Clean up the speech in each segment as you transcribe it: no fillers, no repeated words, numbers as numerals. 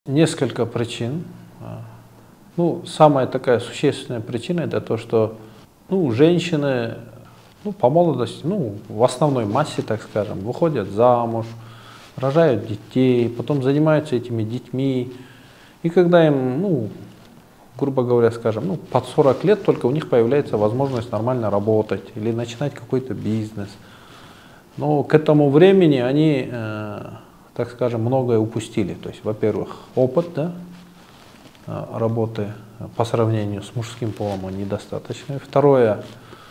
Несколько причин. Ну, самая такая существенная причина — это то, что женщины по молодости, в основной массе, так скажем, выходят замуж, рожают детей, потом занимаются этими детьми. И когда им, грубо говоря, скажем, под 40 лет только у них появляется возможность нормально работать или начинать какой-то бизнес. Но к этому времени они, так скажем, многое упустили. То есть, во-первых, опыт, работы по сравнению с мужским полом он недостаточный. Второе,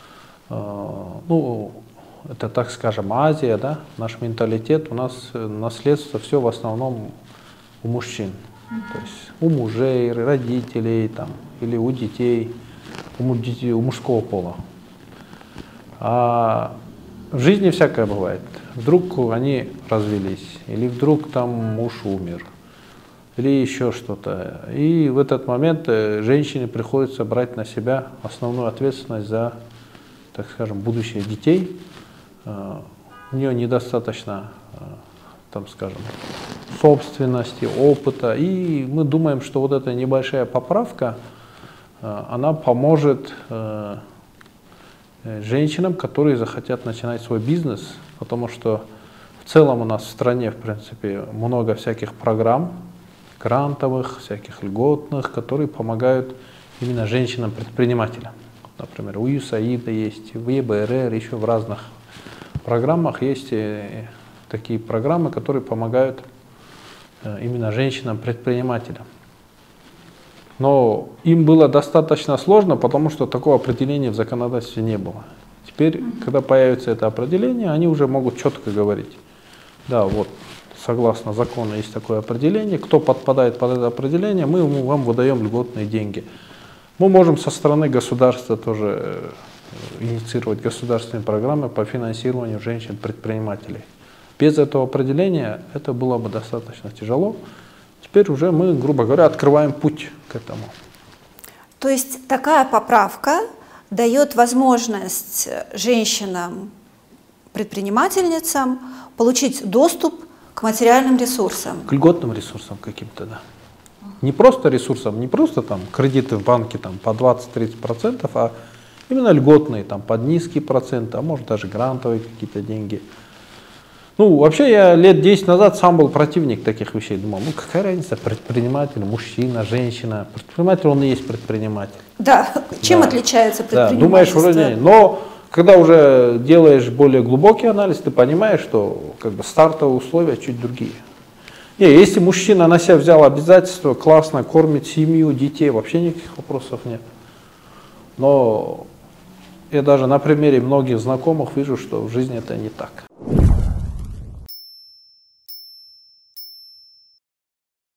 это, так скажем, Азия, наш менталитет, у нас наследство все в основном у мужчин. То есть у мужей, родителей или у детей, у мужского пола. А в жизни всякое бывает. Вдруг они развелись, или вдруг муж умер, или еще что-то. И в этот момент женщине приходится брать на себя основную ответственность за, так скажем, будущее детей. У нее недостаточно, скажем, собственности, опыта. И мы думаем, что вот эта небольшая поправка, она поможет женщинам, которые захотят начинать свой бизнес, потому что в целом у нас в стране, в принципе, много всяких программ, грантовых, всяких льготных, которые помогают именно женщинам-предпринимателям. Например, у ЮСАИДа есть, в ЕБРР, еще в разных программах есть такие программы, которые помогают именно женщинам-предпринимателям. Но им было достаточно сложно, потому что такого определения в законодательстве не было. Теперь, когда появится это определение, они уже могут четко говорить: да, вот, согласно закону есть такое определение, кто подпадает под это определение, мы вам выдаем льготные деньги. Мы можем со стороны государства тоже инициировать государственные программы по финансированию женщин-предпринимателей. Без этого определения это было бы достаточно тяжело. Теперь уже мы, грубо говоря, открываем путь к этому. То есть такая поправка дает возможность женщинам-предпринимательницам получить доступ к материальным ресурсам. К льготным ресурсам каким-то, да. Не просто ресурсам, не просто кредиты в банке по 20-30%, а именно льготные, под низкий процент, а может даже грантовые какие-то деньги. Вообще я лет 10 назад сам был противник таких вещей. Думал, какая разница, предприниматель, мужчина, женщина. Предприниматель, он и есть предприниматель. Да, чем отличается предпринимательство? Да, думаешь, вроде, но когда уже делаешь более глубокий анализ, ты понимаешь, что стартовые условия чуть другие. Если мужчина на себя взял обязательства, классно кормит семью, детей, вообще никаких вопросов нет. Но я даже на примере многих знакомых вижу, что в жизни это не так.